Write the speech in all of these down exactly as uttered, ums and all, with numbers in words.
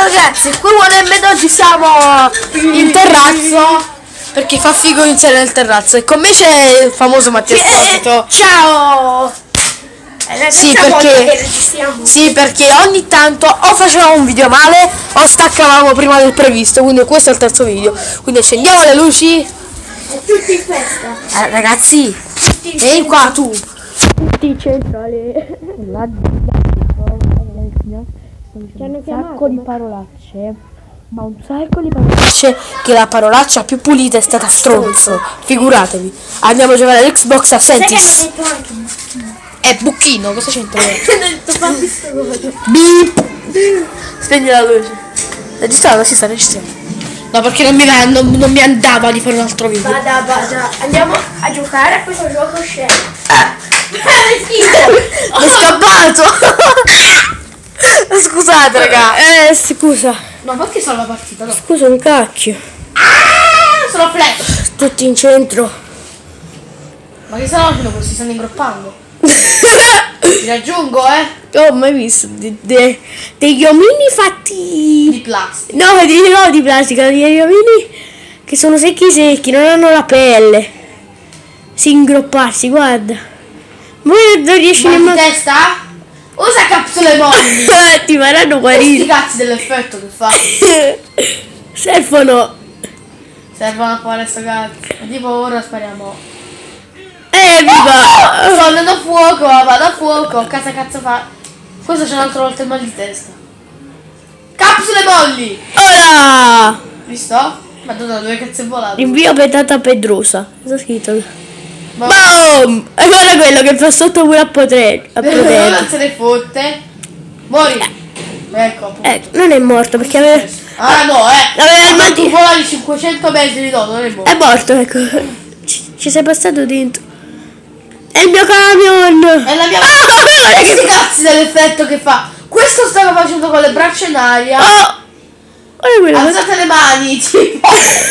ragazzi, qui ed oggi siamo in terrazzo perché fa figo iniziare nel terrazzo e con me c'è il famoso Mattia Esposito. Ciao! Sì perché, sì perché ogni tanto o facevamo un video male o staccavamo prima del previsto, quindi questo è il terzo video. Quindi accendiamo le luci. Tutti in festa. Eh, ragazzi, vieni qua tu. Tutti centrali. Un sacco di parolacce, ma un sacco di parolacce che la parolaccia più pulita è stata stronzo. Figuratevi. Andiamo a giocare all'Xbox a Sentis. È Bucchino, cosa c'entra? Beep. Spegni la luce. Registrata, si sta registrando. No, perché non mi, non, non mi andava di fare un altro video. Vada, vada. Andiamo a giocare a questo gioco scemo. Ho scappato. Scusate raga. Eh, scusa. Ma perché sono la partita? No. Scusa un cacchio. Ah, sono flash. Tutti in centro. Ma che stanno facendo questi? Stanno ingroppando. Ti raggiungo, eh? Ho mai visto de, de, degli omini fatti di plastica. No, di, no, di plastica, degli omini che sono secchi secchi, non hanno la pelle. Si ingropparsi, guarda. Voi non riesci nemmeno. Ma di testa? Usa capsule molli. Ti faranno guarire. Questi cazzi dell'effetto che fa. Servono. Servono a fare sto cazzo. Tipo ora spariamo. Eh, viva! Sto andando a fuoco, vado a fuoco. Casa cazzo fa? Questo c'è un'altra volta il mal di testa. Capsule molli! Ora! Visto? Madonna, dove cazzo è volato? Invio petata pedrosa. Cosa scritto? Boom! Boom! E guarda quello che fa sotto pure a potere. A potere. Non se ne fotte. Muori! Ecco, appunto. Eh, non è morto perché aveva. Ah no, eh! Aveva il mal tu di. volavi cinquecento metri, no, non è morto. È morto, ecco. Ci, ci sei passato dentro. È il mio camion! È la mia ah, questi cazzi dell'effetto che fa. Questo stava facendo con le braccia in aria. Oh! Guarda quello. Alzate le mani, tipo.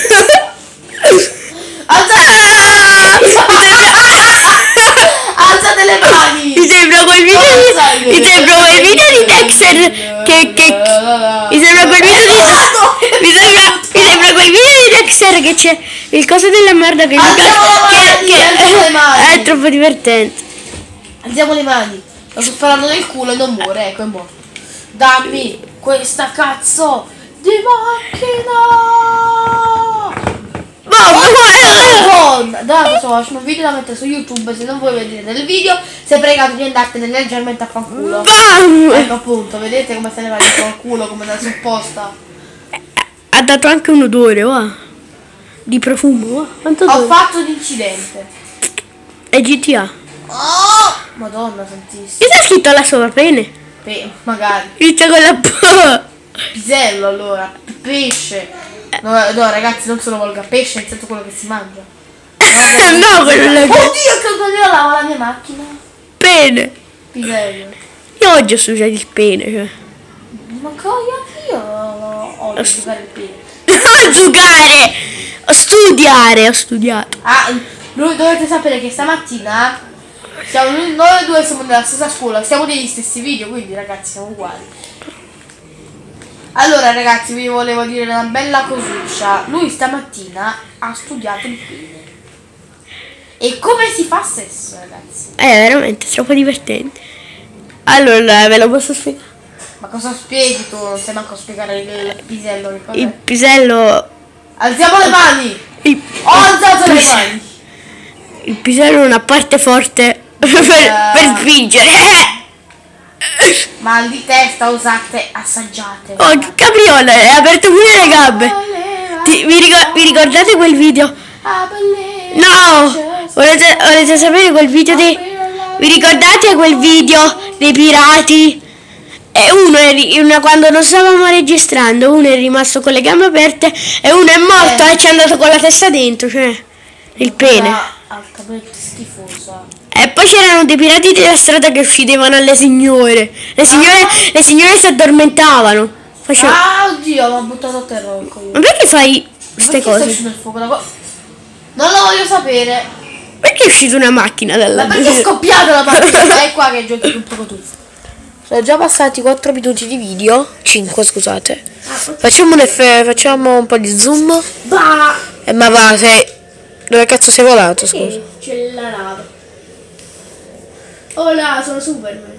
Alzate. Alzate le mani. Mi sembra quel video di. Mi sembra quel video di Dexter. Che. che. Mi sembra quel video di. Mi sembra. Mi sembra quel video di Dexter che c'è il coso della merda che. Che, che è troppo divertente. Alziamo le mani. Lo sto sparando nel culo e non muore, ecco è morto. Dammi questa cazzo di macchina. Madonna! Dai, sto facendo un video da mettere su YouTube. Se non vuoi vedere nel video, sei pregato di andartene leggermente a fanculo. Ecco appunto, vedete come se ne va il tuo culo, come da supposta. Ha dato anche un odore, va. Di profumo, va. Quanto Ho odore? fatto l'incidente. È G T A. Oh! Madonna santissima. Che c'è scritto là sopra, pene? Pe magari. Inizia con la P. Pisello allora. Pesce. No, no ragazzi, non solo volga pesce, nel senso quello che si mangia. No, quello là. Oddio, che crocodilo lava la mia macchina. Pene. Pisello. Io oggi ho associato il pene, cioè. Ma anche io ho giocare il pene. Non giocare! A studiare, ho studiato. Ah, noi dovete sapere che stamattina siamo, noi due siamo nella stessa scuola, siamo negli stessi video, quindi ragazzi siamo uguali. Allora ragazzi, vi volevo dire una bella cosuccia. Lui stamattina ha studiato il pene. E come si fa sesso, ragazzi? È veramente troppo divertente. Allora, ve lo posso spiegare? Ma cosa spieghi tu? Non sai manco a spiegare il, il pisello che cos'è? Il pisello. Alziamo le mani! Il, Ho alzato le mani! Il pisello è una parte forte per, uh, per spingere. Mal di testa, usate, assaggiate. Oh, che capriola, è aperto pure le gambe. Ti, vi, ricor vi ricordate quel video? No! Volete, volete sapere quel video dei. Vi ricordate quel video dei pirati? E uno è una, quando non stavamo registrando, uno è rimasto con le gambe aperte e uno è morto eh. e ci è andato con la testa dentro, cioè il pene. Altamente schifosa. E poi c'erano dei pirati della strada che uccidevano alle signore. Le signore, ah. le signore si addormentavano. Facevo... Ah, oddio, mi ha buttato a terra il coglione. Ma perché fai queste cose? Nel fuoco da non lo voglio sapere. Perché è uscita una macchina dalla. Ma perché è scoppiata la macchina? È qua che giochi tutto con tu. Sono già passati quattro minuti di video. cinque, scusate. Facciamo un F, facciamo un po' di zoom. Bah! Eh, ma va, sei... Dove cazzo sei volato, scusa? Eh, c'è la nave. Oh là, sono Superman.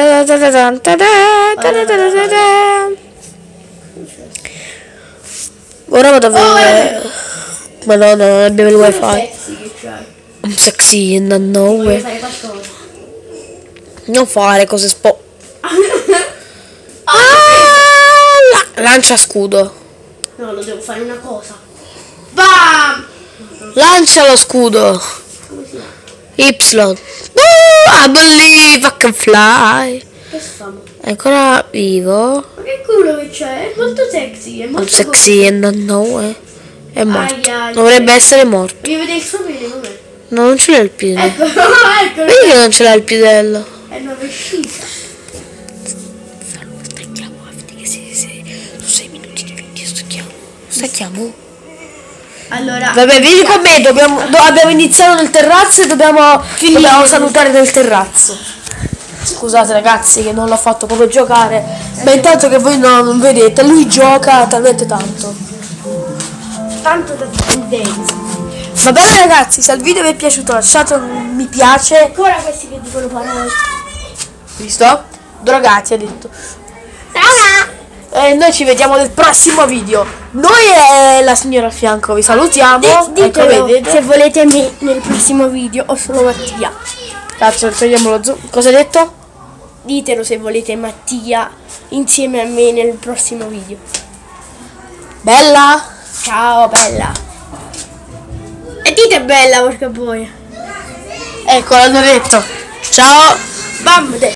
Ora vado a vedere. Madonna, non abbiamo il wifi. Sexy che c'hai. I'm sexy in the no Voglio way. fare qualcosa. Non fare cose spo... Ah, la- lancia scudo. No, lo devo fare una cosa. Bam! Lancia lo scudo. Come si chiama? Y. Oh, I believe I can fly. Che famo? È ancora vivo. Ma che culo che c'è? È molto sexy, è I'm molto sexy in the no way. È morto. Ai, ai, Dovrebbe essere morto. Voglio vedere il suo piede com'è. No, non ce l'ha il piede. Ecco, ecco. Vedi che non ce l'ha il piedello. È una vescita. Stacchiamo, che si, si, su sei minuti di video stacchiamo. Stacchiamo. Allora, Vabbè, vieni con me, dobbiamo, do- abbiamo iniziato nel terrazzo e dobbiamo, dobbiamo salutare nel terrazzo. Scusate ragazzi che non l'ho fatto proprio giocare, ma intanto che voi no- non vedete, lui gioca talmente tanto. tanto da tendenza. Va bene ragazzi, se il video vi è piaciuto lasciate un mi piace. Ancora questi che dicono parole. Visto? Drogati ha detto. Raga! E noi ci vediamo nel prossimo video. Noi e la signora a fianco vi salutiamo. Di- Ecco, ditelo vedete. se volete me nel prossimo video o solo Mattia. Cazzo, togliamo lo zoom. Cosa hai detto? Ditelo se volete Mattia insieme a me nel prossimo video. Bella? Ciao bella. E dite bella perché poi. Ecco, l'hanno detto. Ciao. Bam!